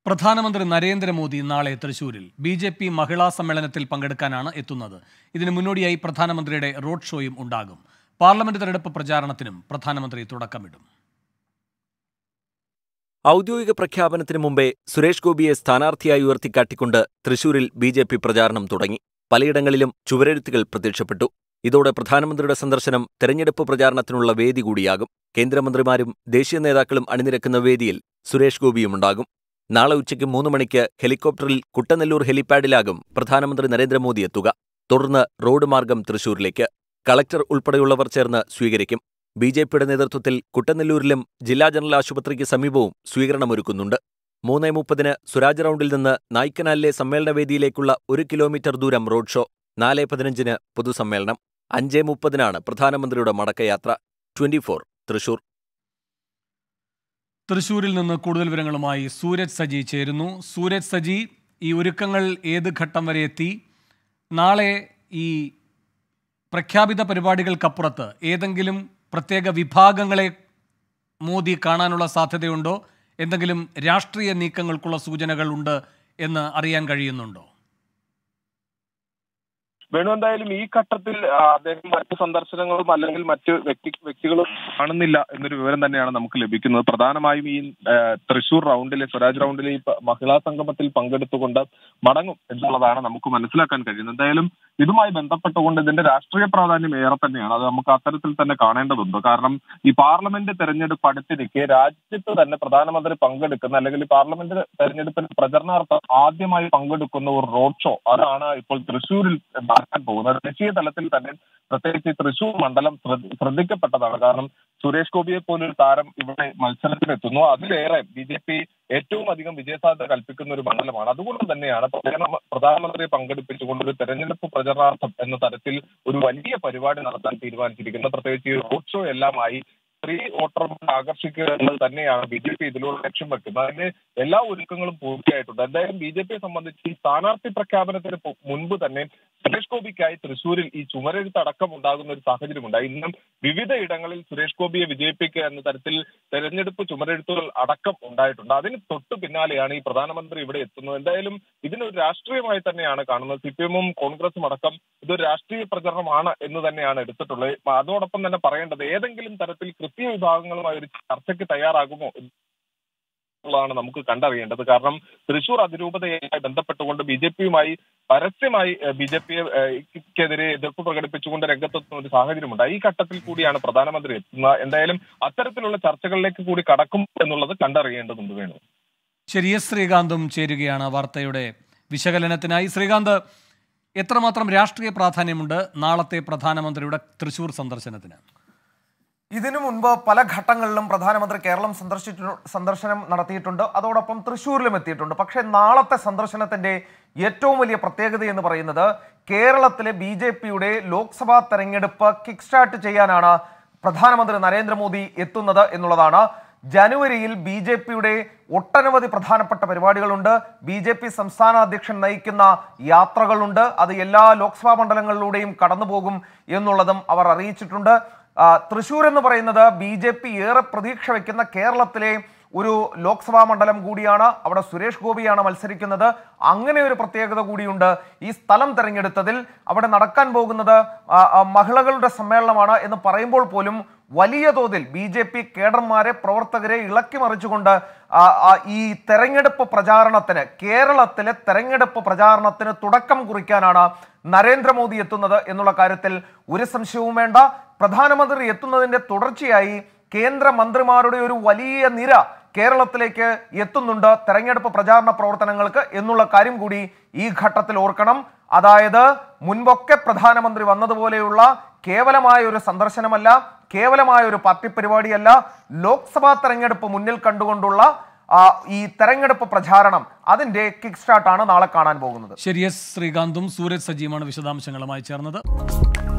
പ്രധാനമന്ത്രി നരേന്ദ്രമോദി നാളെ തൃശൂരിൽ ബി.ജെ.പി. മഹിളാ സമ്മേളനത്തിൽ പങ്കെടുക്കാനാണ് എത്തുന്നത്. ഇതിനു മുന്നോടിയായി പ്രധാനമന്ത്രിയുടെ റോഡ് ഷോയും ഉണ്ടാകും. പാർലമെന്റ് തെരഞ്ഞെടുപ്പ് പ്രചാരണത്തിനും പ്രധാനമന്ത്രി തുടക്കമിടും. ഔദ്യോഗിക പ്രഖ്യാപനത്തിന് മുമ്പേ സുരേഷ് ഗോപിയെ സ്ഥാനാർത്ഥിയായി ഉയർത്തിക്കാട്ടിക്കൊണ്ട് തൃശൂരിൽ ബി.ജെ.പി. പ്രചാരണം തുടങ്ങി. പലയിടങ്ങളിലും ചുവരെഴുത്തുകൾ പ്രത്യക്ഷപ്പെട്ടു. ഇതോടെ പ്രധാനമന്ത്രിയുടെ സന്ദർശനം തെരഞ്ഞെടുപ്പ് പ്രചാരണത്തിനുള്ള വേദി കൂടിയാകും. കേന്ദ്രമന്ത്രിമാരും ദേശീയ നേതാക്കളും അണിനിരക്കുന്ന വേദിയിൽ സുരേഷ് ഗോപിയുമുണ്ടാകും. നാളെ ഉച്ചയ്ക്ക് 3 മണിക്ക് ഹെലികോപ്റ്ററിൽ കുട്ടനെല്ലൂർ ഹെലിപാഡിലാകും പ്രധാനമന്ത്രി നരേന്ദ്രമോദി എത്തുക. തുടർന്ന് റോഡ് മാർഗം തൃശൂരിലേക്ക് കളക്ടർ ഉൾപ്പെടെയുള്ളവർ ചേർന്ന് സ്വീകരിക്കും. ബി.ജെ.പിയുടെ നേതൃത്വത്തിൽ കുട്ടനെല്ലൂരിലും ജില്ലാ ജനറൽ ആശുപത്രിക്ക് സമീപവും സ്വീകരണമൊരുക്കുന്നുണ്ട്. 3:30 സ്വരാജ് റൗണ്ടിൽ നിന്ന് നായ്ക്കനാലിലെ സമ്മേളനവേദിയിലേക്കുള്ള 1 കിലോമീറ്റർ ദൂരം റോഡ് ഷോ. 4:15 പൊതുസമ്മേളനം. 5:30 പ്രധാനമന്ത്രിയുടെ മടക്കയാത്ര. 24 തൃശൂർ. തൃശൂരിൽ നിന്ന് കൂടുതൽ വിവരങ്ങളുമായി സൂരജ് സജി ചേരുന്നു. സൂരജ് സജി, ഈ ഒരുക്കങ്ങൾ ഏത് ഘട്ടം വരെ എത്തി? നാളെ ഈ പ്രഖ്യാപിത പരിപാടികൾക്കപ്പുറത്ത് ഏതെങ്കിലും പ്രത്യേക വിഭാഗങ്ങളെ മോദി കാണാനുള്ള സാധ്യതയുണ്ടോ? എന്തെങ്കിലും രാഷ്ട്രീയ നീക്കങ്ങൾക്കുള്ള സൂചനകൾ ഉണ്ട് എന്ന് അറിയാൻ കഴിയുന്നുണ്ടോ? വേണു, എന്തായാലും ഈ ഘട്ടത്തിൽ അദ്ദേഹം മറ്റു സന്ദർശനങ്ങളും അല്ലെങ്കിൽ മറ്റ് വ്യക്തികളും കാണുന്നില്ല എന്നൊരു വിവരം തന്നെയാണ് നമുക്ക് ലഭിക്കുന്നത്. പ്രധാനമായും ഈ തൃശൂർ റൗണ്ടിലെ സ്വരാജ് റൗണ്ടിലെ ഈ മഹിളാ സംഗമത്തിൽ പങ്കെടുത്തുകൊണ്ട് മടങ്ങും എന്നുള്ളതാണ് നമുക്ക് മനസ്സിലാക്കാൻ കഴിയുന്നത്. എന്തായാലും ഇതുമായി ബന്ധപ്പെട്ടുകൊണ്ട് ഇതിന്റെ രാഷ്ട്രീയ പ്രാധാന്യം ഏറെ തന്നെയാണ്. അത് നമുക്ക് അത്തരത്തിൽ തന്നെ കാണേണ്ടതുണ്ട്. കാരണം ഈ പാർലമെന്റ് തെരഞ്ഞെടുപ്പ് അടുത്തിരിക്കെ രാജ്യത്ത് തന്നെ പ്രധാനമന്ത്രി പങ്കെടുക്കുന്ന അല്ലെങ്കിൽ പാർലമെന്റ് തെരഞ്ഞെടുപ്പിന് പ്രചരണാർത്ഥം ആദ്യമായി പങ്കെടുക്കുന്ന ഒരു റോഡ് ഷോ, അതാണ് ഇപ്പോൾ തൃശൂരിൽ നടക്കാൻ പോകുന്നത്. ദേശീയ തലത്തിൽ തന്നെ പ്രത്യേകിച്ച് തൃശൂർ മണ്ഡലം ശ്രദ്ധിക്കപ്പെട്ടതാണ്. കാരണം സുരേഷ് ഗോപിയെ പോലൊരു താരം ഇവിടെ മത്സരത്തിനെത്തുന്നു. അതിലേറെ ബി.ജെ.പി. ഏറ്റവും അധികം വിജയസാധ്യത കൽപ്പിക്കുന്ന ഒരു മണ്ഡലമാണ്. അതുകൊണ്ട് തന്നെയാണ് പ്രധാനമന്ത്രിയെ പങ്കെടുപ്പിച്ചുകൊണ്ട് ഒരു തെരഞ്ഞെടുപ്പ് പ്രചരണാർത്ഥം എന്ന തരത്തിൽ ഒരു വലിയ പരിപാടി നടത്താൻ തീരുമാനിച്ചിരിക്കുന്നത്. പ്രത്യേകിച്ച് റോഡ് ഷോ എല്ലാമായി സ്ത്രീ വോട്ടർമാരെ ആകർഷിക്കുക എന്നത് തന്നെയാണ് ബി.ജെ.പി. ഇതിലൂടെ ലക്ഷ്യം വെക്കുന്നത്. അതിന് എല്ലാ ഒരുക്കങ്ങളും പൂർത്തിയായിട്ടുണ്ട്. എന്തായാലും ബി.ജെ.പിയെ സംബന്ധിച്ച് ഈ സ്ഥാനാർത്ഥി പ്രഖ്യാപനത്തിന് മുൻപ് തന്നെ സുരേഷ് ഗോപിക്കായി തൃശൂരിൽ ഈ ചുമരെഴുത്ത് അടക്കം ഉണ്ടാകുന്ന ഒരു സാഹചര്യമുണ്ടായി. ഇന്നും വിവിധ ഇടങ്ങളിൽ സുരേഷ് ഗോപിയെ വിജയിപ്പിക്കുക എന്ന തരത്തിൽ തെരഞ്ഞെടുപ്പ് ചുമരെഴുത്തുകൾ അടക്കം ഉണ്ടായിട്ടുണ്ട്. അതിന് തൊട്ടു പിന്നാലെയാണ് ഈ പ്രധാനമന്ത്രി ഇവിടെ എത്തുന്നത്. എന്തായാലും ഇതിനൊരു രാഷ്ട്രീയമായി തന്നെയാണ് കാണുന്നത്. CPM-ഉം കോൺഗ്രസും അടക്കം ഇതൊരു രാഷ്ട്രീയ പ്രചരണമാണ് എന്ന് തന്നെയാണ് എടുത്തിട്ടുള്ളത്. അതോടൊപ്പം തന്നെ പറയേണ്ടത്, ഏതെങ്കിലും തരത്തിൽ കൃത്യ വിഭാഗങ്ങളുമായി ഒരു ചർച്ചയ്ക്ക് തയ്യാറാകുമോ ാണ് നമുക്ക് കണ്ടറിയേണ്ടത്. കാരണം തൃശൂർ അതിരൂപതയുമായി ബന്ധപ്പെട്ടുകൊണ്ട് ബി.ജെ.പിയുമായി പരസ്യമായി ബി.ജെ.പിക്കെതിരെ എതിർപ്പ് പ്രകടിപ്പിച്ചുകൊണ്ട് രംഗത്തെത്തുന്ന ഒരു സാഹചര്യമുണ്ടായി. ഈ ഘട്ടത്തിൽ കൂടിയാണ് പ്രധാനമന്ത്രി എത്തുന്നത്. എന്തായാലും അത്തരത്തിലുള്ള ചർച്ചകളിലേക്ക് കൂടി കടക്കും എന്നുള്ളത് കണ്ടറിയേണ്ടതുണ്ട്. വേണു. ശരി, ശ്രീകാന്തും ചേരുകയാണ് വാർത്തയുടെ വിശകലനത്തിനായി. ശ്രീകാന്ത്, എത്രമാത്രം രാഷ്ട്രീയ പ്രാധാന്യമുണ്ട് നാളത്തെ പ്രധാനമന്ത്രിയുടെ തൃശൂർ സന്ദർശനത്തിന്? ഇതിനു മുൻപ് പല ഘട്ടങ്ങളിലും പ്രധാനമന്ത്രി കേരളം സന്ദർശനം നടത്തിയിട്ടുണ്ട്. അതോടൊപ്പം തൃശ്ശൂരിലും എത്തിയിട്ടുണ്ട്. പക്ഷേ നാളത്തെ സന്ദർശനത്തിന്റെ ഏറ്റവും വലിയ പ്രത്യേകത എന്ന് പറയുന്നത് കേരളത്തിലെ ബി.ജെ.പിയുടെ ലോക്സഭാ തെരഞ്ഞെടുപ്പ് കിക്ക് സ്റ്റാർട്ട് ചെയ്യാനാണ് പ്രധാനമന്ത്രി നരേന്ദ്രമോദി എത്തുന്നത് എന്നുള്ളതാണ്. ജനുവരിയിൽ ബി.ജെ.പിയുടെ ഒട്ടനവധി പ്രധാനപ്പെട്ട പരിപാടികളുണ്ട്. ബി.ജെ.പി. സംസ്ഥാന അധ്യക്ഷൻ നയിക്കുന്ന യാത്രകളുണ്ട്. അത് എല്ലാ ലോക്സഭാ മണ്ഡലങ്ങളിലൂടെയും കടന്നുപോകും എന്നുള്ളതും അവർ അറിയിച്ചിട്ടുണ്ട്. തൃശ്ശൂർ എന്ന് പറയുന്നത് ബി.ജെ.പി. ഏറെ പ്രതീക്ഷ വയ്ക്കുന്ന കേരളത്തിലെ ഒരു ലോക്സഭാ മണ്ഡലം കൂടിയാണ്. അവിടെ സുരേഷ് ഗോപിയാണ് മത്സരിക്കുന്നത്. അങ്ങനെ ഒരു പ്രത്യേകത കൂടിയുണ്ട് ഈ സ്ഥലം തെരഞ്ഞെടുത്തതിൽ. അവിടെ നടക്കാൻ പോകുന്നത് മഹിളകളുടെ സമ്മേളനമാണ് എന്ന് പറയുമ്പോൾ പോലും വലിയ തോതിൽ ബി.ജെ.പി. കേഡർമാരെ, പ്രവർത്തകരെ ഇളക്കി മറിച്ചുകൊണ്ട് ഈ തെരഞ്ഞെടുപ്പ് പ്രചാരണത്തിന്, കേരളത്തിലെ തെരഞ്ഞെടുപ്പ് പ്രചാരണത്തിന് തുടക്കം കുറിക്കാനാണ് നരേന്ദ്രമോദി എത്തുന്നത് എന്നുള്ള കാര്യത്തിൽ ഒരു സംശയവും വേണ്ട. പ്രധാനമന്ത്രി എത്തുന്നതിന്റെ തുടർച്ചയായി കേന്ദ്രമന്ത്രിമാരുടെ ഒരു വലിയ നിര കേരളത്തിലേക്ക് എത്തുന്നുണ്ട് തെരഞ്ഞെടുപ്പ് പ്രചാരണ പ്രവർത്തനങ്ങൾക്ക് എന്നുള്ള കാര്യം കൂടി ഈ ഘട്ടത്തിൽ ഓർക്കണം. അതായത് മുൻപൊക്കെ പ്രധാനമന്ത്രി വന്നതുപോലെയുള്ള കേവലമായ ഒരു സന്ദർശനമല്ല, കേവലമായ ഒരു പാർട്ടി പരിപാടിയല്ല, ലോക്സഭാ തെരഞ്ഞെടുപ്പ് മുന്നിൽ കണ്ടുകൊണ്ടുള്ള ഈ തെരഞ്ഞെടുപ്പ് പ്രചാരണം, അതിന്റെ കിക്ക് സ്റ്റാർട്ടാണ് നാളെ കാണാൻ പോകുന്നത്. ശരി, ശ്രീകാന്തും സൂരജ് സജിയുമാണ് വിശദാംശങ്ങളുമായി ചേർന്നത്.